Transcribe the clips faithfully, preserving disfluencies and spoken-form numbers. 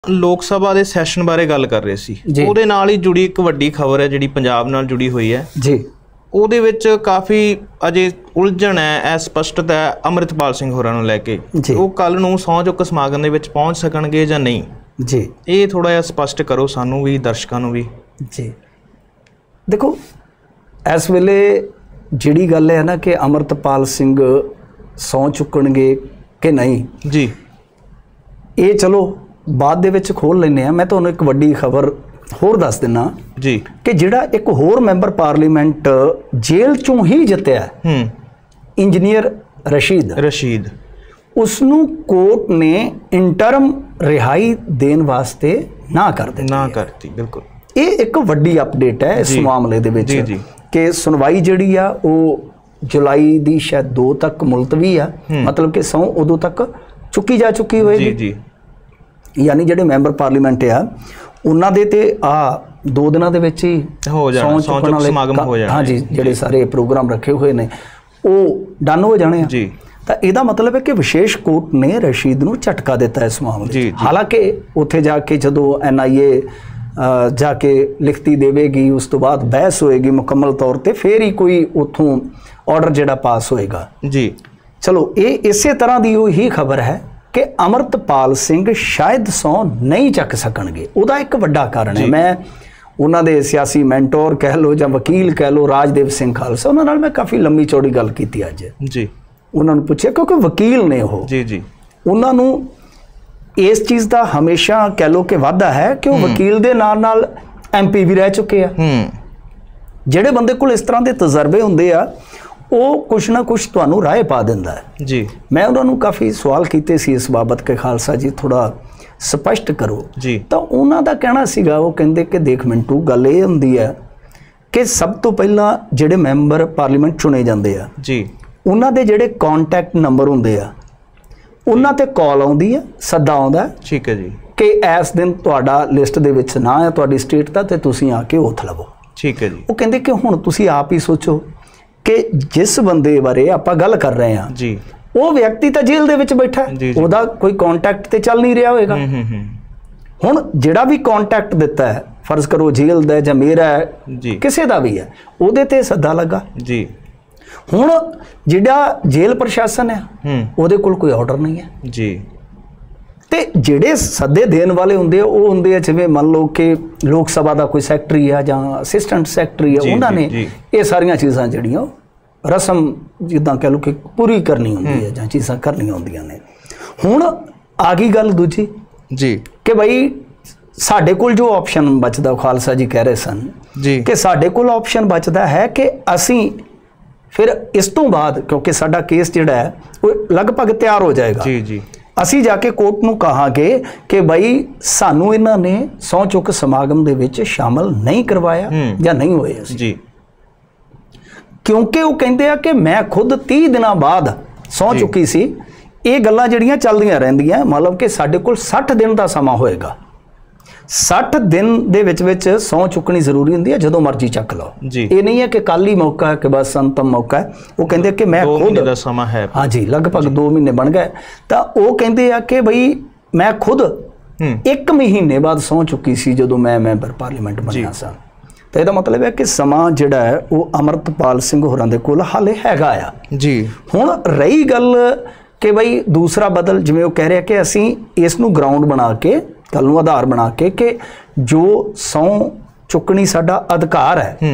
लोक सभा के सैशन बारे गल कर रहे सी ਉਹਦੇ ਨਾਲ ही जुड़ी एक वड्डी खबर है जिहड़ी पंजाब नाल जुड़ी हुई है जी। ਉਹਦੇ ਵਿੱਚ काफ़ी अजे उलझन है, स्पष्टता है अमृतपाल सिंह होरां नूं लैके ਉਹ ਕੱਲ ਨੂੰ ਸਹੁੰ ਚੁੱਕ ਸਮਾਗਮ ਦੇ ਵਿੱਚ ਪਹੁੰਚ ਸਕਣਗੇ ਜਾਂ नहीं जी। ਇਹ थोड़ा जिहा स्पष्ट करो सानू भी दर्शकों नूं भी जी। देखो इस वेले जिहड़ी गल है ना कि अमृतपाल सिंह सहुं चुकणगे कि नहीं जी, ये चलो बाद दे विच खोल लैंदे आ। मैं तुहानूं एक वड्डी खबर होर दस दिना जी कि जिहड़ा एक होर मैंबर पार्लीमेंट जेल चों ही जित्तिया इंजीनियर रशीद रशीद उसनूं कोर्ट ने इंटरम रिहाई देण वास्ते ना कर दी ना करती। बिल्कुल ये एक वड्डी अपडेट है इस मामले दे विच कि सुनवाई जिहड़ी आ वो जुलाई दी शायद दो तक मुलतवी आ, मतलब कि सौ उदों तक चुकी जा चुकी होएगी जी। यानी जिहड़े मैंबर पार्लीमेंट आ उन्हां दे ते आ दो दिनां दे विच ही हो जाना सौं चुक समागम हो जाना। हाँ जी, जिहड़े सारे प्रोग्राम रखे हुए ने वो डन हो जाने जी। तो इहदा मतलब है कि विशेष कोर्ट ने रशीद नूं झटका दिता इस मामले। हालांकि उत्थे जाके जदों एन आई ए जाके लिखती देवेगी उस तो बाद बहस होएगी मुकम्मल तौर पर, फिर ही कोई उतों ऑर्डर जिहड़ा पास होएगा जी। चलो ये इसे तरह की ही खबर है कि अमृतपाल सिंह शायद सौ नहीं चक सकणगे। उहदा एक वड्डा कारण है, मैं उन्हां दे सियासी मैंटोर कह लो या वकील कह लो राजदेव सिंह खालसा, उन्हां नाल मैं काफ़ी लंबी चौड़ी गल कीती अज जी। उन्हां नूं पुछिया क्योंकि वकील ने वो जी जी उन्हां नूं इस चीज़ का हमेशा कह लो कि वाधा है कि वह वकील दे नाल नाल एम पी भी रह चुके हैं। जिहड़े बंदे कोल इस तरह के तजर्बे हुंदे आ वो कुछ ना कुछ तुहानूं राह पा दिंदा है जी। मैं उन्होंने काफ़ी सवाल कीते सी इस बाबत के खालसा जी थोड़ा स्पष्ट करो जी। तो उन्हों का कहना सीगा वो कहते कि देख मिंटू गल ये हुंदी है कि सब तो पहला जिहड़े मैंबर पार्लीमेंट चुने जाते हैं जी उन्हों के जिहड़े कॉन्टैक्ट नंबर होंदे आ उन्हों ते कॉल आउंदी है, सद्दा आउंदा है ठीक है जी कि इस दिन तुहाडा लिस्ट दे विच ना है तुहाडी स्टेट दा ते तुसीं आके ओथ लवो ठीक है जी। वो कहते कि हुण तुसीं आप ही सोचो कि जिस बंदे बारे आपां गल कर रहे हैं जी वो व्यक्ति तो जेल दे विच बैठा है, उहदा कोई कॉन्टैक्ट ते चल नहीं रहा होएगा। हुण जिहड़ा भी कॉन्टैक्ट दिता है फर्ज करो जेल दा जां मेरा है जी किसी दा भी है उहदे ते सद्दा लगा जी। हुण जिहड़ा जेल प्रशासन है उहदे कोल कोई ऑर्डर नहीं है जी। ते जिहड़े सद्दे देण वाले हुंदे वो हुंदे जिवें मान लो कि लोक सभा का कोई सैकटरी है जां असिस्टेंट सैकटरी है, उन्होंने ये सारियां चीज़ां जिहड़ियां रस्म जिद्दां कह लो कि पूरी करनी होंदी है जां चीज़ां करनियां होंदियां ने। हुण आ गई गल दूजी जी कि भाई साडे कोल जो ऑप्शन बचदा खालसा जी कह रहे सन जी कि साडे कोल ऑप्शन बचदा है कि असीं फिर इस तो बाद क्योंकि साडा केस जिहड़ा है वो लगभग तैयार हो जाएगा जी जी असी जाके कोर्ट नूं कहांगे कि भाई सानू इन्हां ने सौं चुक समागम दे विच शामिल नहीं करवाया या नहीं होए जी। क्योंकि वो कहते हैं कि मैं खुद तीह दिनों बाद सौं चुकी सी, ये गल्लां जिहड़ियां चलदियां रहिंदियां, मतलब कि साडे कोल साठ दिन का समा होएगा। साठ दिन दे विच विच सौं चुकनी जरूरी होंदी है, जदों मर्जी चक लो जी। ये नहीं है कि कल ही मौका है कि बस अंतम मौका है। वो कहते कि मैं खुद दा समा है हाँ जी लगभग दो महीने बन गए। तो वो कहते हैं कि भाई मैं खुद एक महीने बाद सौं चुकी सी जदों मैं मैंबर पार्लीमेंट बनिया सा। तो यदा मतलब है कि समा जिहड़ा है वो अमृतपाल सिंह होरां दे कोल हाले हैगा आ जी। हुण रही गल कि भाई दूसरा बदल जिवें वो कह रहे कि असीं इस नूं ग्राउंड बना के कल नूं आधार बना के कि जो सौं चुकनी साडा अधिकार है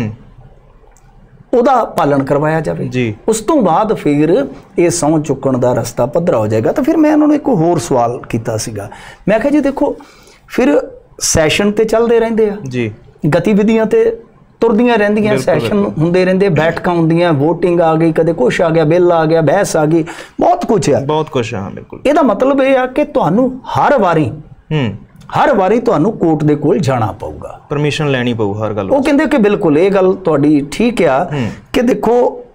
उहदा पालन करवाया जाए जी। उस तो बाद फिर ये सौं चुकण दा रस्ता पद्धरा हो जाएगा। तो फिर मैं उन्होंने एक होर सवाल कीता सीगा, मैं कहा जी देखो फिर सैशन ते चलते रहिंदे आ जी, गतिविधियां ते तुरदियां रहिंदियां, सैशन हुंदे रहिंदे, बैठकां हुंदियां, वोटिंग आ गई, कदे कुछ आ गया, बिल आ गया, बहस आ गई, बहुत कुछ है बहुत कुछ है बिल्कुल। इहदा मतलब यह है कि तुहानूं हर वारी हर वारी तुहानूं कोर्ट दे कोल जाना पऊगा, परमिशन लैनी पऊ हर गल। वो कहंदे कि बिल्कुल ये गल तुहाडी ठीक आ कि देखो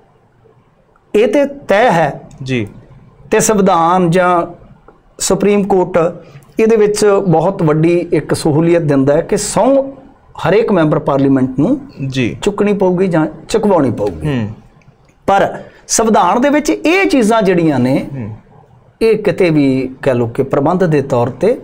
ये ते तय है जी ते संविधान जां सुप्रीम कोर्ट इहदे विच बहुत वड्डी एक सहूलियत दिंदा है कि सौ हर एक मैंबर पार्लीमेंट नूं जी चुकनी पऊगी जां चुकवाउणी पऊगी। पर संविधान दे विच ये चीज़ां जिहड़ियां ने ये किते भी कह लो कि प्रबंध के तौर पर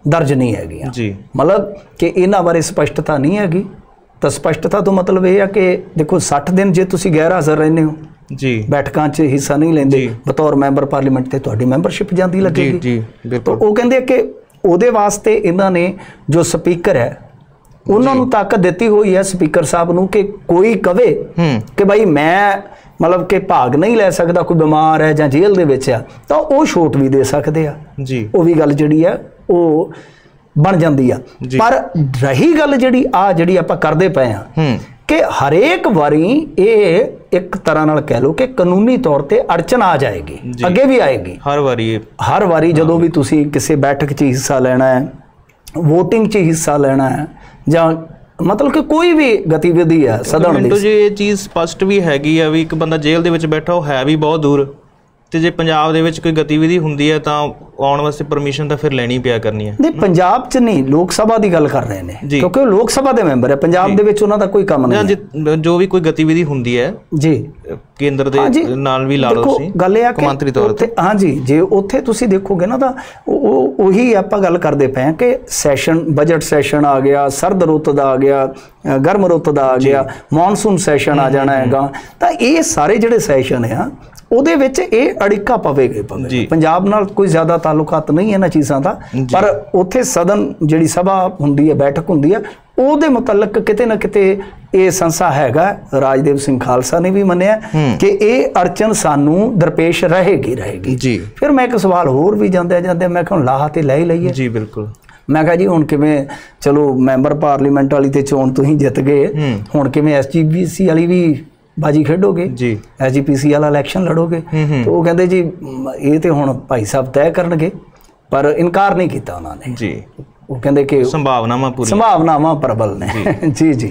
ਦਰਜ ਨਹੀਂ ਹੈਗੀਆਂ ਜੀ। ਮਤਲਬ ਕਿ ਇਹਨਾਂ ਬਾਰੇ ਸਪਸ਼ਟਤਾ ਨਹੀਂ ਹੈਗੀ। ਤਾਂ ਸਪਸ਼ਟਤਾ ਤੋਂ ਮਤਲਬ ਇਹ ਆ ਕਿ ਦੇਖੋ ਸੱਠ ਦਿਨ ਜੇ ਤੁਸੀਂ ਗੈਰ ਹਾਜ਼ਰ ਰਹਿੰਦੇ ਹੋ ਜੀ, ਬੈਠਕਾਂ 'ਚ ਹਿੱਸਾ ਨਹੀਂ ਲੈਂਦੇ ਬਤੌਰ ਮੈਂਬਰ ਪਾਰਲੀਮੈਂਟ, ਤੇ ਤੁਹਾਡੀ ਮੈਂਬਰਸ਼ਿਪ ਜਾਂਦੀ ਲੱਗੇਗੀ ਜੀ। ਬਿਲਕੁਲ। ਉਹ ਕਹਿੰਦੇ ਕਿ ਉਹਦੇ ਵਾਸਤੇ ਇਹਨਾਂ ਨੇ ਜੋ ਸਪੀਕਰ ਹੈ ਉਹਨਾਂ ਨੂੰ ਤਾਕਤ ਦਿੱਤੀ ਹੋਈ ਹੈ, ਸਪੀਕਰ ਸਾਹਿਬ ਨੂੰ, ਕਿ ਕੋਈ ਕਵੇ ਕਿ ਭਾਈ ਮੈਂ ਮਤਲਬ ਕਿ ਭਾਗ ਨਹੀਂ ਲੈ ਸਕਦਾ, ਕੋਈ ਬਿਮਾਰ ਹੈ ਜਾਂ ਜੇਲ੍ਹ ਦੇ ਵਿੱਚ ਆ, ਤਾਂ ਉਹ ਛੋਟ ਵੀ ਦੇ ਸਕਦੇ ਆ ਜੀ। ਉਹ ਵੀ ਗੱਲ ਜਿਹੜੀ ਆ ਉਹ ਬਣ ਜਾਂਦੀ ਆ। ਪਰ ਰਹੀ ਗੱਲ ਜਿਹੜੀ ਆ ਜਿਹੜੀ ਆਪਾਂ ਕਰਦੇ ਪਏ ਆ ਕਿ ਹਰੇਕ ਵਾਰੀ ਇਹ ਇੱਕ ਤਰ੍ਹਾਂ ਨਾਲ ਕਹਿ ਲਓ ਕਿ ਕਾਨੂੰਨੀ ਤੌਰ ਤੇ ਅੜਚਨ ਆ ਜਾਏਗੀ, ਅੱਗੇ ਵੀ ਆਏਗੀ ਹਰ ਵਾਰੀ। ਹਰ ਵਾਰੀ ਜਦੋਂ ਵੀ ਤੁਸੀਂ ਕਿਸੇ ਬੈਠਕ 'ਚ ਹਿੱਸਾ ਲੈਣਾ ਹੈ, ਵੋਟਿੰਗ 'ਚ ਹਿੱਸਾ ਲੈਣਾ ਹੈ, ਜਾਂ ਮਤਲਬ ਕਿ ਕੋਈ ਵੀ ਗਤੀਵਿਧੀ ਹੈ ਸਦਨ ਦੀ, ਜੀ ਇਹ ਚੀਜ਼ ਸਪਸ਼ਟ ਵੀ ਹੈਗੀ ਆ ਵੀ ਇੱਕ ਬੰਦਾ ਜੇਲ੍ਹ ਦੇ ਵਿੱਚ ਬੈਠਾ ਉਹ ਹੈ ਵੀ ਬਹੁਤ ਦੂਰ, ਤੇ ਜੇ ਪੰਜਾਬ ਦੇ ਵਿੱਚ ਕੋਈ ਗਤੀਵਿਧੀ ਹੁੰਦੀ ਹੈ ਤਾਂ ਆਉਣ ਵਾਸਤੇ ਪਰਮਿਸ਼ਨ ਤਾਂ ਫਿਰ ਲੈਣੀ ਪਿਆ ਕਰਨੀ ਹੈ। ਨਹੀਂ, ਪੰਜਾਬ 'ਚ ਨਹੀਂ, ਲੋਕ ਸਭਾ ਦੀ ਗੱਲ ਕਰ ਰਹੇ ਨੇ, ਕਿਉਂਕਿ ਉਹ ਲੋਕ ਸਭਾ ਦੇ ਮੈਂਬਰ ਹੈ। ਪੰਜਾਬ ਦੇ ਵਿੱਚ ਉਹਨਾਂ ਦਾ ਕੋਈ ਕੰਮ ਨਹੀਂ ਹੈ। ਜੋ ਵੀ ਕੋਈ ਗਤੀਵਿਧੀ ਹੁੰਦੀ ਹੈ ਜੀ ਕੇਂਦਰ ਦੇ ਨਾਲ ਵੀ ਲਾ ਲਓ ਤੁਸੀਂ, ਗੱਲ ਇਹ ਆ ਕਿ ਮੰਤਰੀ ਤੌਰ ਤੇ ਹਾਂਜੀ, ਜੇ ਉੱਥੇ ਤੁਸੀਂ ਦੇਖੋਗੇ ਨਾ ਤਾਂ ਉਹ ਉਹੀ ਆਪਾਂ ਗੱਲ ਕਰਦੇ ਪਏ ਹਾਂ ਕਿ ਸੈਸ਼ਨ, ਬਜਟ ਸੈਸ਼ਨ ਆ ਗਿਆ, ਸਰਦ ਰੁੱਤ ਦਾ ਆ ਗਿਆ, ਗਰਮ ਰੁੱਤ ਦਾ ਆ ਗਿਆ, ਮੌਨਸੂਨ ਸੈਸ਼ਨ ਆ ਜਾਣਾ ਹੈਗਾ, ਤਾਂ ਇਹ ਸਾਰੇ ਜਿਹੜੇ ਸੈਸ਼ਨ ਆ ਉਹਦੇ ਵਿੱਚ ਇਹ ਅੜਿੱਕਾ ਪਵੇਗਾ ਪਵੇਗਾ। ਪੰਜਾਬ ਨਾਲ ਕੋਈ ਜ਼ਿਆਦਾ ਤਾਲੁਕਾਤ ਨਹੀਂ ਇਹਨਾਂ ਚੀਜ਼ਾਂ ਦਾ, ਪਰ ਉੱਥੇ ਸਦਨ ਜਿਹੜੀ ਸਭਾ ਹੁੰਦੀ ਹੈ, ਬੈਠਕ ਹੁੰਦੀ ਹੈ, ਉਹਦੇ ਮੁਤਲਕ ਕਿਤੇ ਨਾ ਕਿਤੇ ਇਹ ਸੰਸਾ ਹੈਗਾ। ਰਾਜਦੇਵ ਸਿੰਘ ਖਾਲਸਾ ਨੇ ਵੀ ਮੰਨਿਆ ਕਿ ਇਹ ਅੜਚਨ ਸਾਨੂੰ ਦਰਪੇਸ਼ ਰਹੇਗੀ ਰਹੇਗੀ ਜੀ। ਫਿਰ ਮੈਂ ਇੱਕ ਸਵਾਲ ਹੋਰ ਵੀ ਜਾਂਦੇ ਜਾਂਦੇ ਮੈਂ ਕਿਹਾ ਲਾਹਾ ਤੇ ਲੈ ਹੀ ਲਈਏ ਜੀ। ਬਿਲਕੁਲ। ਮੈਂ ਕਿਹਾ ਜੀ ਹੁਣ ਕਿਵੇਂ, ਚਲੋ ਮੈਂਬਰ ਪਾਰਲੀਮੈਂਟ ਵਾਲੀ ਤੇ ਚੋਣ ਤੁਸੀਂ ਜਿੱਤ ਗਏ, ਹੁਣ ਕਿਵੇਂ ਐਸ ਜੀ ਪੀ ਸੀ ਵਾਲੀ ਵੀ ਬਾਜੀ ਖੇਡੋਗੇ ਜੀ, ਐਸ ਜੀ ਪੀ ਸੀ ਵਾਲਾ ਇਲੈਕਸ਼ਨ ਲੜੋਗੇ? ਤੇ ਉਹ ਕਹਿੰਦੇ ਜੀ ਇਹ ਤੇ ਹੁਣ ਭਾਈ ਸਾਹਿਬ ਤੈਅ ਕਰਨਗੇ, ਪਰ ਇਨਕਾਰ ਨਹੀਂ ਕੀਤਾ ਉਹਨਾਂ ਨੇ ਜੀ। ਉਹ ਕਹਿੰਦੇ ਕਿ ਸੰਭਾਵਨਾਵਾਂ ਪੂਰੀ ਸੰਭਾਵਨਾਵਾਂ ਪ੍ਰਬਲ ਨੇ ਜੀ ਜੀ।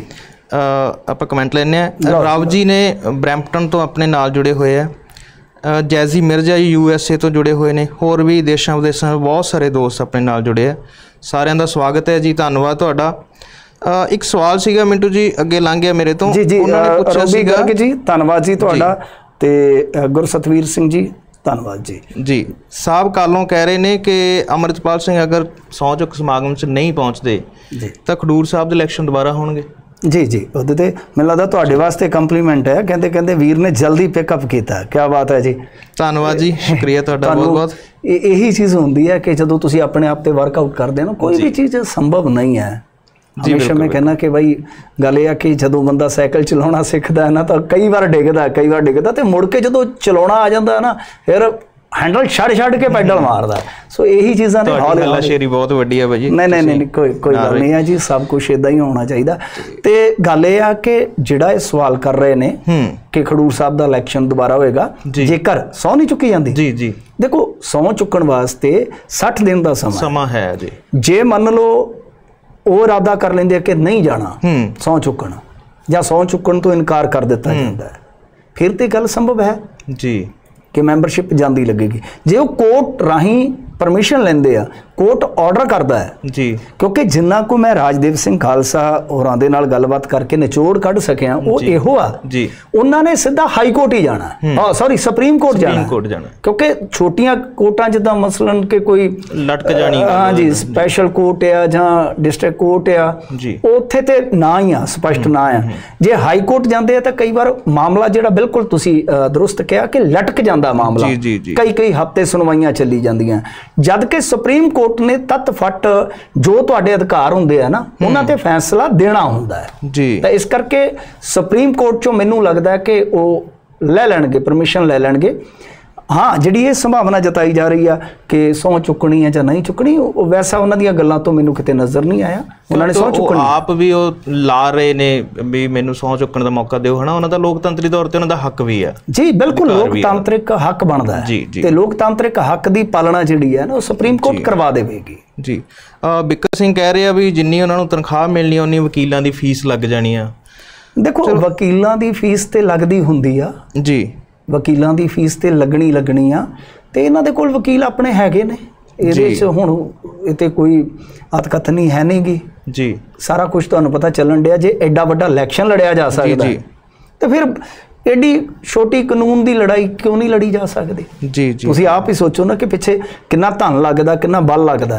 ਆਪਾਂ ਕਮੈਂਟ ਲੈਂਦੇ ਹਾਂ। ਰਾਵ ਜੀ ਨੇ ਬਰੈਂਪਟਨ ਤੋਂ ਆਪਣੇ ਨਾਲ ਜੁੜੇ ਹੋਏ ਆ। Jazzy Mirza U S A ਤੋਂ ਜੁੜੇ ਹੋਏ ਨੇ। ਹੋਰ ਵੀ ਦੇਸ਼ਾਂ ਵਿਦੇਸ਼ਾਂ ਬਹੁਤ ਸਾਰੇ ਦੋਸਤ ਆਪਣੇ ਨਾਲ ਜੁੜੇ ਆ। ਸਾਰਿਆਂ ਦਾ ਸਵਾਗਤ ਹੈ ਜੀ, ਧੰਨਵਾਦ ਤੁਹਾਡਾ। ਇੱਕ ਸਵਾਲ ਸੀਗਾ ਮਿੰਟੂ ਜੀ, ਅੱਗੇ ਲੰਘ ਗਿਆ ਮੇਰੇ ਤੋਂ, ਉਹਨਾਂ ਨੇ ਪੁੱਛਿਆ ਸੀਗਾ ਜੀ। ਧੰਨਵਾਦ ਜੀ ਤੁਹਾਡਾ। ਤੇ ਗੁਰਸਤਵੀਰ ਸਿੰਘ ਜੀ ਧੰਨਵਾਦ ਜੀ। ਜੀ ਸਾਹਿਬ ਕਾਲੋਂ ਕਹਿ ਰਹੇ ਨੇ ਕਿ ਅੰਮ੍ਰਿਤਪਾਲ ਸਿੰਘ ਅਗਰ ਸਹੁੰ ਚੁੱਕ ਸਮਾਗਮ 'ਚ ਨਹੀਂ ਪਹੁੰਚਦੇ ਤਾਂ ਖਡੂਰ ਸਾਹਿਬ ਦੇ ਇਲੈਕਸ਼ਨ ਦੁਬਾਰਾ ਹੋਣਗੇ? ਜੀ ਜੀ, ਉਹਦੇ ਤੇ ਮੈਨੂੰ ਲੱਗਦਾ ਤੁਹਾਡੇ ਵਾਸਤੇ ਕੰਪਲੀਮੈਂਟ ਹੈ। ਕਹਿੰਦੇ ਕਹਿੰਦੇ ਵੀਰ ਨੇ ਜਲਦੀ ਪਿਕਅਪ ਕੀਤਾ। ਕਿਆ ਬਾਤ ਹੈ ਜੀ, ਧੰਨਵਾਦ ਜੀ, ਸ਼ੁਕਰੀਆ ਤੁਹਾਡਾ ਬਹੁਤ ਬਹੁਤ। ਇਹੀ ਚੀਜ਼ ਹੁੰਦੀ ਹੈ ਕਿ ਜਦੋਂ ਤੁਸੀਂ ਆਪਣੇ ਆਪ ਤੇ ਵਰਕਆਊਟ ਕਰਦੇ ਹੋ ਨਾ, ਕੋਈ ਵੀ ਚੀਜ਼ ਸੰਭਵ ਨਹੀਂ ਹੈ। ਹਮੇਸ਼ਾ ਮੈਂ ਕਹਿੰਦਾ ਕਿ ਬਈ ਗੱਲ ਇਹ ਆ ਕਿ ਜਦੋਂ ਬੰਦਾ ਸਾਈਕਲ ਚਲਾਉਣਾ ਸਿੱਖਦਾ ਹੈ ਨਾ ਤਾਂ ਕਈ ਵਾਰ ਡਿੱਗਦਾ ਕਈ ਵਾਰ ਡਿੱਗਦਾ ਤੇ ਮੁੜ ਕੇ ਜਦੋਂ ਚਲਾਉਣਾ ਆ ਜਾਂਦਾ ਨਾ ਫਿਰ ਹੈਂਡਲ ਛੱਡ ਛੱਡ ਕੇ ਪੈਡਲ ਮਾਰਦਾ। ਸੋ ਇਹੀ ਚੀਜ਼ਾਂ ਨੇ। ਹੌਲੀ ਸ਼ੇਰੀ ਬਹੁਤ ਵੱਡੀ ਹੈ ਭਾਜੀ। ਨਹੀਂ ਨਹੀਂ ਨਹੀਂ, ਕੋਈ ਕੋਈ ਗੱਲ ਨਹੀਂ ਹੈ ਜੀ, ਸਭ ਕੁਛ ਇਦਾਂ ਹੀ ਹੋਣਾ ਚਾਹੀਦਾ। ਤੇ ਗੱਲ ਇਹ ਆ ਕਿ ਜਿਹੜਾ ਇਹ ਸਵਾਲ ਕਰ ਰਹੇ ਨੇ ਕਿ ਖਡੂਰ ਸਾਹਿਬ ਦਾ ਇਲੈਕਸ਼ਨ ਦੁਬਾਰਾ ਹੋਏਗਾ ਜੇਕਰ ਸਹੁੰ ਨਹੀਂ ਚੁੱਕੀ ਜਾਂਦੀ। ਜੀ ਜੀ, ਦੇਖੋ ਸਹੁੰ ਚੁੱਕਣ ਵਾਸਤੇ ਸੱਠ ਦਿਨ ਦਾ ਸਮਾਂ ਸਮਾਂ ਹੈ ਜੀ। ਜੇ ਮੰਨ ਲਓ ਉਹ ਇਰਾਦਾ ਕਰ ਲੈਂਦੇ ਕਿ ਨਹੀਂ ਜਾਣਾ ਸਹੁੰ ਚੁੱਕਣ, ਜਾਂ ਸਹੁੰ ਚੁੱਕਣ ਤੋਂ ਇਨਕਾਰ ਕਰ ਦਿੱਤਾ ਜਾਂਦਾ ਹੈ, ਫਿਰ ਤੇ ਗੱਲ ਸੰਭਵ ਹੈ ਜੀ ਕਿ ਮੈਂਬਰਸ਼ਿਪ ਜਾਂਦੀ ਲੱਗੇਗੀ। ਜੇ ਉਹ ਕੋਰਟ ਰਾਹੀਂ ਪਰਮਿਸ਼ਨ ਲੈਂਦੇ ਆ, ਕੋਰਟ ਆਰਡਰ ਕਰਦਾ ਹੈ ਜੀ। ਕਿਉਂਕਿ ਜਿੰਨਾ ਕੋ ਮੈਂ ਰਾਜਦੇਵ ਸਿੰਘ ਖਾਲਸਾ ਹੋਰਾਂ ਦੇ ਨਾਲ ਗੱਲਬਾਤ ਕਰਕੇ ਨਿਚੋੜ ਕੱਢ ਸਕਿਆ ਉਹ ਇਹੋ ਆ ਜੀ, ਉਹਨਾਂ ਨੇ ਸਿੱਧਾ ਹਾਈ ਕੋਰਟ ਹੀ ਜਾਣਾ, ਹਾਂ ਸੌਰੀ ਸੁਪਰੀਮ ਕੋਰਟ ਜਾਣਾ ਕੋਰਟ ਜਾਣਾ ਕਿਉਂਕਿ ਛੋਟੀਆਂ ਕੋਰਟਾਂ ਜਿੱਦਾਂ ਮਸਲਨ ਕਿ ਕੋਈ ਲਟਕ ਜਾਣੀ ਹਾਂ ਜੀ, ਸਪੈਸ਼ਲ ਕੋਰਟ ਆ ਜਾਂ ਡਿਸਟ੍ਰਿਕਟ ਕੋਰਟ ਆ ਜੀ, ਉੱਥੇ ਤੇ ਨਾ ਹੀ ਆ, ਸਪਸ਼ਟ ਨਾ ਆ। ਜੇ ਹਾਈ ਕੋਰਟ ਜਾਂਦੇ ਆ ਤਾਂ ਕਈ ਵਾਰ ਮਾਮਲਾ ਜਿਹੜਾ ਬਿਲਕੁਲ ਤੁਸੀਂ ਦਰੁਸਤ ਕਿਹਾ ਕਿ ਲਟਕ ਜਾਂਦਾ ਮਾਮਲਾ, ਕਈ ਕਈ ਹਫ਼ਤੇ ਸੁਣਵਾਈਆਂ ਚੱਲੀ ਜਾਂਦੀਆਂ। ਜਦ ਕਿ ਸੁਪਰੀਮ ਕੋਰਟ ਨੇ ਤੱਤ ਫੱਟ ਜੋ ਤੁਹਾਡੇ ਅਧਿਕਾਰ ਹੁੰਦੇ ਆ ਨਾ ਉਹਨਾਂ ਤੇ ਫੈਸਲਾ ਦੇਣਾ ਹੁੰਦਾ ਹੈ ਜੀ। ਤਾਂ ਇਸ ਕਰਕੇ ਸੁਪਰੀਮ ਕੋਰਟ ਚੋਂ ਮੈਨੂੰ ਲੱਗਦਾ ਕਿ ਉਹ ਲੈ ਲੈਣਗੇ, ਪਰਮਿਸ਼ਨ ਲੈ ਲੈਣਗੇ। ਹਾਂ, ਜਿਹੜੀ ਇਹ ਸੰਭਾਵਨਾ ਜਤਾਈ ਜਾ ਰਹੀ ਆ ਕਿ ਸਹੁੰ ਚੁੱਕਣੀ ਹੈ ਜਾਂ ਨਹੀਂ ਚੁੱਕਣੀ, ਉਹ ਵੈਸਾ ਉਹਨਾਂ ਦੀਆਂ ਗੱਲਾਂ ਤੋਂ ਮੈਨੂੰ ਕਿਤੇ ਨਜ਼ਰ ਨਹੀਂ ਆਇਆ ਉਹਨਾਂ ਨੇ ਸਹੁੰ ਚੁੱਕਣੀ। ਆਪ ਵੀ ਉਹ ਲਾ ਰਹੇ ਨੇ ਵੀ ਮੈਨੂੰ ਸਹੁੰ ਚੁੱਕਣ ਦਾ ਮੌਕਾ ਦਿਓ, ਹਨਾ। ਉਹਨਾਂ ਦਾ ਲੋਕਤੰਤਰੀ ਤੌਰ ਤੇ ਉਹਨਾਂ ਦਾ ਹੱਕ ਵੀ ਆ ਜੀ। ਬਿਲਕੁਲ, ਲੋਕਤਾਂਤਰਿਕ ਹੱਕ ਬਣਦਾ ਹੈ ਤੇ ਲੋਕਤਾਂਤਰਿਕ ਹੱਕ ਦੀ ਪਾਲਣਾ ਜਿਹੜੀ ਹੈ ਨਾ ਉਹ ਸੁਪਰੀਮ ਕੋਰਟ ਕਰਵਾ ਦੇਵੇਗੀ ਜੀ। ਬਿੱਕਰ ਸਿੰਘ ਕਹਿ ਰਹੇ ਆ ਵੀ ਜਿੰਨੀ ਉਹਨਾਂ ਨੂੰ ਤਨਖਾਹ ਮਿਲਣੀ ਉਨੀ ਵਕੀਲਾਂ ਦੀ ਫੀਸ ਲੱਗ ਜਾਣੀ ਆ। ਦੇਖੋ, ਵਕੀਲਾਂ ਦੀ ਫੀਸ ਤੇ ਲੱਗਦੀ ਹੁੰਦੀ ਆ ਜੀ, ਵਕੀਲਾਂ ਦੀ ਫੀਸ ਤੇ ਲੱਗਣੀ ਲੱਗਣੀ ਆ, ਤੇ ਇਹਨਾਂ ਦੇ ਕੋਲ ਵਕੀਲ ਆਪਣੇ ਹੈਗੇ ਨੇ। ਇਹਦੇ 'ਚ ਹੁਣ ਇਹ ਤੇ ਕੋਈ ਅਤਕਥ ਨਹੀਂ ਹੈ ਨਹੀਂ ਗੀ ਜੀ, ਸਾਰਾ ਕੁਝ ਤੁਹਾਨੂੰ ਪਤਾ ਚੱਲਣ ਡਿਆ। ਜੇ ਐਡਾ ਵੱਡਾ ਇਲੈਕਸ਼ਨ ਲੜਿਆ ਜਾ ਸਕਦਾ ਤੇ ਫਿਰ ਐਡੀ ਛੋਟੀ ਕਾਨੂੰਨ ਦੀ ਲੜਾਈ ਕਿਉਂ ਨਹੀਂ ਲੜੀ ਜਾ ਸਕਦੀ ਜੀ ਜੀ। ਤੁਸੀਂ ਆਪ ਹੀ ਸੋਚੋ ਨਾ ਕਿ ਪਿੱਛੇ ਕਿੰਨਾ ਧਨ ਲੱਗਦਾ, ਕਿੰਨਾ ਬਲ ਲੱਗਦਾ ਹੈ।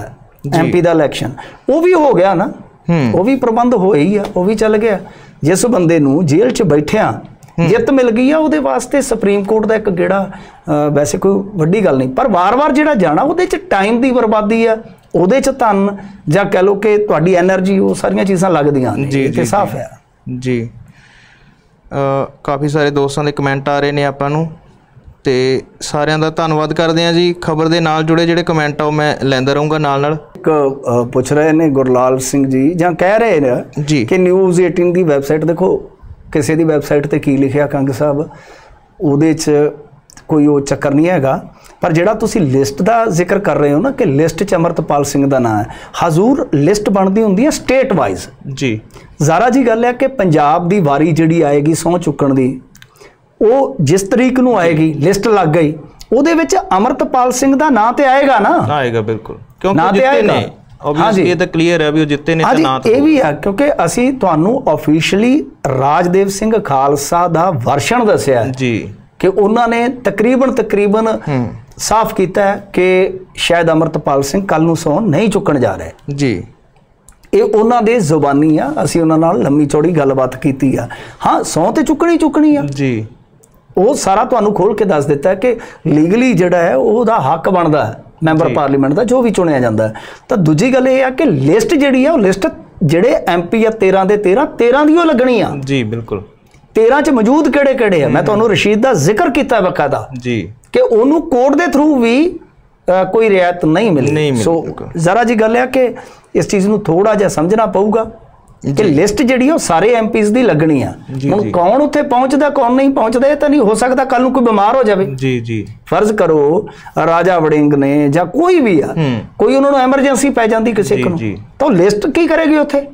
ਐਮਪੀ ਦਾ ਇਲੈਕਸ਼ਨ ਉਹ ਵੀ ਹੋ ਗਿਆ ਨਾ, ਉਹ ਵੀ ਪ੍ਰਬੰਧ ਹੋਏ ਹੀ ਆ, ਉਹ ਵੀ ਚੱਲ ਗਿਆ। ਜਿਸ ਬੰਦੇ ਨੂੰ ਜੇਲ੍ਹ 'ਚ ਬੈਠਿਆਂ ਜਿੱਤ ਮਿਲ ਗਈ ਆ ਉਹਦੇ ਵਾਸਤੇ ਸੁਪਰੀਮ ਕੋਰਟ ਦਾ ਇੱਕ ਗੇੜਾ ਵੈਸੇ ਕੋਈ ਵੱਡੀ ਗੱਲ ਨਹੀਂ, ਪਰ ਵਾਰ-ਵਾਰ ਜਿਹੜਾ ਜਾਣਾ ਉਹਦੇ 'ਚ ਟਾਈਮ ਦੀ ਬਰਬਾਦੀ ਆ, ਉਹਦੇ 'ਚ ਧਨ ਜਾਂ ਕਹਿ ਲਓ ਕਿ ਤੁਹਾਡੀ ਐਨਰਜੀ, ਉਹ ਸਾਰੀਆਂ ਚੀਜ਼ਾਂ ਲੱਗਦੀਆਂ ਨੇ, ਤੇ ਸਾਫ਼ ਹੈ ਜੀ। ਕਾਫੀ ਸਾਰੇ ਦੋਸਤਾਂ ਦੇ ਕਮੈਂਟ ਆ ਰਹੇ ਨੇ ਆਪਾਂ ਨੂੰ, ਤੇ ਸਾਰਿਆਂ ਦਾ ਧੰਨਵਾਦ ਕਰਦੇ ਹਾਂ ਜੀ। ਖਬਰ ਦੇ ਨਾਲ ਜੁੜੇ ਜਿਹੜੇ ਕਮੈਂਟ ਆ ਉਹ ਮੈਂ ਲੈਂਦਾ ਰਹੂੰਗਾ ਨਾਲ ਨਾਲ। ਇੱਕ ਪੁੱਛ ਰਹੇ ਨੇ ਗੁਰਲਾਲ ਸਿੰਘ ਜੀ, ਜਾਂ ਕਹਿ ਰਹੇ ਨੇ ਜੀ ਕਿ ਨਿਊਜ਼ ਅਠਾਰਾਂ ਦੀ ਵੈਬਸਾਈਟ ਦੇਖੋ, ਕਿਸੇ ਦੀ ਵੈਬਸਾਈਟ ਤੇ ਕੀ ਲਿਖਿਆ ਕੰਗ ਸਾਹਿਬ, ਉਹਦੇ 'ਚ ਕੋਈ ਉਹ ਚੱਕਰ ਨਹੀਂ ਹੈਗਾ, ਪਰ ਜਿਹੜਾ ਤੁਸੀਂ ਲਿਸਟ ਦਾ ਜ਼ਿਕਰ ਕਰ ਰਹੇ ਹੋ ਨਾ ਕਿ ਲਿਸਟ 'ਚ ਅਮਰਤਪਾਲ ਸਿੰਘ ਦਾ ਨਾਂ ਹੈ, ਹਜ਼ੂਰ ਲਿਸਟ ਬਣਦੀ ਹੁੰਦੀ ਹੈ ਸਟੇਟ ਵਾਈਜ਼ ਜੀ। ਜ਼ਾਰਾ ਜੀ ਗੱਲ ਹੈ ਕਿ ਪੰਜਾਬ ਦੀ ਵਾਰੀ ਜਿਹੜੀ ਆਏਗੀ ਸਹੁੰ ਚੁੱਕਣ ਦੀ, ਉਹ ਜਿਸ ਤਰੀਕ ਨੂੰ ਆਏਗੀ, ਲਿਸਟ ਲੱਗ ਗਈ, ਉਹਦੇ ਵਿੱਚ ਅਮਰਤਪਾਲ ਸਿੰਘ ਦਾ ਨਾਂ ਤੇ ਆਏਗਾ ਨਾ, ਆਏਗਾ ਬਿਲਖੁਲ, ਕਿਉਂਕਿ ਜਿੱਤੇ ਨੇ, ਹਾਂਜੀ ਇਹ ਤਾਂ ਕਲੀਅਰ ਹੈ ਵੀ ਉਹ ਜਿੱਤੇ ਨੇ ਤਾਂ ਨਾਂ ਇਹ ਵੀ ਹੈ, ਕਿਉਂਕਿ ਅਸੀਂ ਤੁਹਾਨੂੰ ਆਫੀਸ਼ੀਅਲੀ ਰਾਜਦੇਵ ਸਿੰਘ ਖਾਲਸਾ ਦਾ ਵਰਸ਼ਨ ਦੱਸਿਆ ਜੀ ਕਿ ਉਹਨਾਂ ਨੇ ਤਕਰੀਬਨ ਤਕਰੀਬਨ ਸਾਫ਼ ਕੀਤਾ ਹੈ ਕਿ ਸ਼ਾਇਦ ਅਮਰਤਪਾਲ ਸਿੰਘ ਕੱਲ ਨੂੰ ਸਹੁੰ ਨਹੀਂ ਚੁੱਕਣ ਜਾ ਰਹੇ ਜੀ। ਇਹ ਉਹਨਾਂ ਦੇ ਜ਼ੁਬਾਨੀ ਆ, ਅਸੀਂ ਉਹਨਾਂ ਨਾਲ ਲੰਮੀ ਚੌੜੀ ਗੱਲਬਾਤ ਕੀਤੀ ਆ। ਹਾਂ, ਸਹੁੰ ਤੇ ਚੁੱਕਣੀ ਚੁੱਕਣੀ ਆ ਜੀ, ਉਹ ਸਾਰਾ ਤੁਹਾਨੂੰ ਖੋਲ ਕੇ ਦੱਸ ਦਿੱਤਾ ਕਿ ਲੀਗਲੀ ਜਿਹੜਾ ਹੈ ਉਹਦਾ ਹੱਕ ਬਣਦਾ ਹੈ ਮੈਂਬਰ ਪਾਰਲੀਮੈਂਟ ਦਾ, ਜੋ ਵੀ ਚੁਣਿਆ ਜਾਂਦਾ। ਤਾਂ ਦੂਜੀ ਗੱਲ ਇਹ ਆ ਕਿ ਲਿਸਟ ਜਿਹੜੀ ਆ ਉਹ ਲਿਸਟ ਜਿਹੜੇ ਐਮਪੀ ਆ ਤੇਰਾਂ ਦੇ ਤੇਰਾਂ ਤੇਰਾਂ ਦੀ ਉਹ ਲੱਗਣੀ ਆ ਜੀ, ਬਿਲਕੁਲ। ਤੇਰਾਂ 'ਚ ਮੌਜੂਦ ਕਿਹੜੇ ਕਿਹੜੇ ਆ, ਮੈਂ ਤੁਹਾਨੂੰ ਰਸ਼ੀਦ ਦਾ ਜ਼ਿਕਰ ਕੀਤਾ ਬਕਾਇਦਾ ਜੀ ਕਿ ਉਹਨੂੰ ਕੋਰਟ ਦੇ ਥਰੂ ਵੀ ਕੋਈ ਰਿਆਇਤ ਨਹੀਂ ਮਿਲੀ। ਸੋ ਜ਼ਰਾ ਜੀ ਗੱਲ ਹੈ ਕਿ ਇਸ ਚੀਜ਼ ਨੂੰ ਥੋੜਾ ਜਿਹਾ ਸਮਝਣਾ ਪਊਗਾ ਕਿ ਲਿਸਟ ਜਿਹੜੀ ਉਹ ਸਾਰੇ ਐਮਪੀਜ਼ ਦੀ ਲੱਗਣੀ ਆ। ਹੁਣ ਕੌਣ ਉੱਥੇ ਪਹੁੰਚਦਾ ਕੌਣ ਨਹੀਂ ਪਹੁੰਚਦਾ ਇਹ ਤਾਂ ਨਹੀਂ ਹੋ ਸਕਦਾ ਕੱਲ ਨੂੰ ਕੋਈ ਬਿਮਾਰ ਹੋ ਜਾਵੇ ਜੀ ਜੀ ਫਰਜ਼ ਕਰੋ ਰਾਜਾ ਵੜਿੰਗ ਨੇ ਜਾਂ ਕੋਈ ਵੀ ਆ, ਕੋਈ ਉਹਨਾਂ ਨੂੰ ਐਮਰਜੈਂਸੀ ਪੈ ਜਾਂਦੀ ਕਿਸੇ ਇੱਕ ਨੂੰ, ਤਾਂ ਲਿਸਟ ਕੀ ਕਰੇਗੀ ਉੱਥੇ,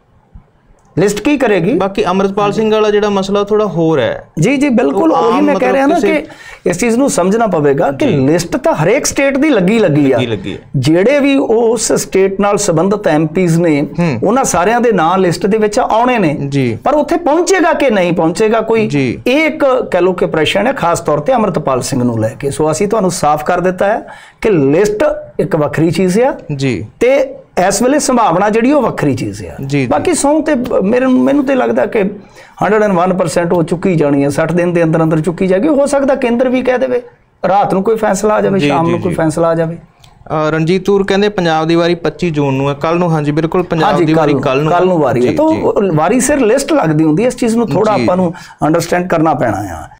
ਲਿਸਟ ਕੀ ਕਰੇਗੀ। ਬਾਕੀ ਅਮਰਤਪਾਲ ਸਿੰਘ ਵਾਲਾ ਜਿਹੜਾ ਮਸਲਾ ਥੋੜਾ ਹੋਰ ਹੈ ਜੀ ਜੀ ਬਿਲਕੁਲ, ਉਹੀ ਮੈਂ ਕਹਿ ਰਿਹਾ ਨਾ ਕਿ ਇਸ ਚੀਜ਼ ਨੂੰ ਸਮਝਣਾ ਪਵੇਗਾ ਕਿ ਲਿਸਟ ਤਾਂ ਹਰੇਕ ਸਟੇਟ ਦੀ ਲੱਗੀ ਲੱਗੀ ਆ, ਜਿਹੜੇ ਵੀ ਉਸ ਸਟੇਟ ਨਾਲ ਸੰਬੰਧਿਤ ਐਮਪੀਜ਼ ਨੇ ਉਹਨਾਂ ਸਾਰਿਆਂ ਦੇ ਨਾਂ ਲਿਸਟ ਦੇ ਵਿੱਚ ਆਉਣੇ ਨੇ, ਪਰ ਉੱਥੇ ਪਹੁੰਚੇਗਾ ਕਿ ਨਹੀਂ ਪਹੁੰਚੇਗਾ ਕੋਈ, ਇਹ ਇੱਕ ਕਹਿ ਲਓ ਕਿ ਪ੍ਰਸ਼ਨ ਹੈ ਖਾਸ ਤੌਰ ਤੇ ਅਮਰਤਪਾਲ ਸਿੰਘ ਨੂੰ ਲੈ ਕੇ। ਸੋ ਅਸੀਂ ਤੁਹਾਨੂੰ ਸਾਫ਼ ਕਰ ਦਿੱਤਾ ਹੈ ਕਿ ਲਿਸਟ ਇੱਕ ਵੱਖਰੀ ਚੀਜ਼ ਆ ਜੀ, ਤੇ ਇਸ ਵੇਲੇ ਸੰਭਾਵਨਾ ਜਿਹੜੀ ਉਹ ਵੱਖਰੀ ਚੀਜ਼ ਆ। ਬਾਕੀ ਸਹੁੰ ਤੇ ਮੇਰੇ ਮੈਨੂੰ ਤੇ ਲੱਗਦਾ ਕਿ ਹੰਡਰਡ ਐਂਡ ਵਨ ਪਰਸੈਂਟ ਉਹ ਚੁੱਕੀ ਜਾਣੀ ਹੈ, ਸੱਠ ਦਿਨ ਦੇ ਅੰਦਰ ਅੰਦਰ ਚੁੱਕੀ ਜਾਏਗੀ। ਹੋ ਸਕਦਾ ਕੇਂਦਰ ਵੀ ਕਹਿ ਦੇਵੇ ਰਾਤ ਨੂੰ ਕੋਈ ਫੈਸਲਾ ਆ ਜਾਵੇ, ਸ਼ਾਮ ਨੂੰ ਕੋਈ ਫੈਸਲਾ ਆ ਜਾਵੇ। ਰਣਜੀਤ ਤੂਰ ਕਹਿੰਦੇ ਪੰਜਾਬ ਦੀ ਵਾਰੀ ਪੱਚੀ ਜੂਨ ਨੂੰ ਹੈ, ਕੱਲ ਨੂੰ। ਹਾਂਜੀ ਬਿਲਕੁਲ, ਪੰਜਾਬ ਦੀ ਵਾਰੀ ਕੱਲ ਨੂੰ ਕੱਲ ਨੂੰ ਵਾਰੀ ਹੈ, ਤਾਂ ਵਾਰੀ ਸਿਰ ਲਿਸਟ ਲੱਗਦੀ ਹੁੰਦੀ ਹੈ। ਇਸ ਚੀਜ਼ ਨੂੰ ਥੋੜਾ ਆਪਾਂ ਨੂੰ ਅੰਡਰਸਟੈਂਡ ਕਰਨਾ ਪੈਣਾ ਆ।